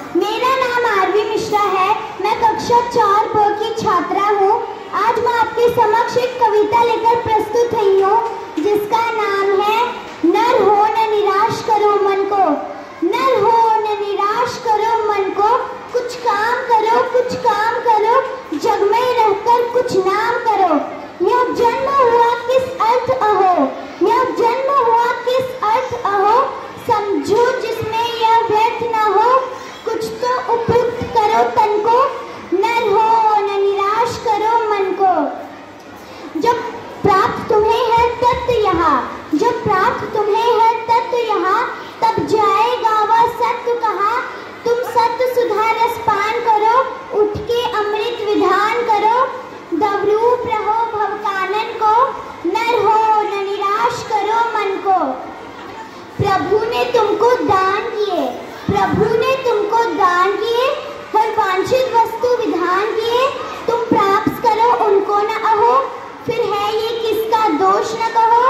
मेरा नाम आरवी मिश्रा है। मैं कक्षा 4 की छात्रा हूँ। आज मैं आपके समक्ष एक कविता लेकर प्रस्तुत हुई हूँ जिसका नाम है नर हो न निराश करो मन को। नर हो न निराश करो मन को, कुछ काम करो, कुछ काम करो, जग में रहकर कुछ नाम करो। यह जन्म हुआ किस अर्थ अहो, यह जन्म हुआ किस अर्थ अहो, समझो जिसमें यह व्यर्थ न हो, कुछ तो उपयुक्त करो तन को। नर हो न निराश करो मन को। जब प्राप्त तुम्हें है तत्व यहाँ, जब प्राप्त तुम्हें है तत्व यहाँ, तब जाएगा वह सत्य कहाँ। तुम सत्य सुधा रस पान करो, उठ के अमृत विधान करो, दवरूप रहो भवकानन को। नर हो न निराश करो मन को। प्रभु ने तुमको दान किए, प्रभु ने तुमको दान किए, हर वांछित वस्तु विधान किए, तुम प्राप्त करो उनको न अहो, फिर है ये किसका दोष न कहो।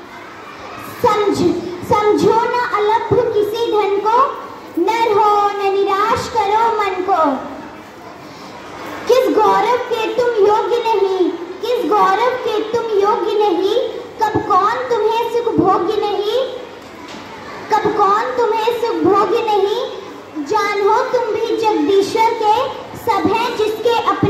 समझो न अलभ्य किसी धन को, नर हो न निराश करो मन को। किस गौरव के तुम योग्य नहीं, किस गौरव के तुम योग्य नहीं, कब कौन तुम्हें सुख भोग्य नहीं, कब कौन तुम्हें सुख भोग्य नहीं। जानो तुम भी जगदीश्वर के, सब हैं जिसके अपने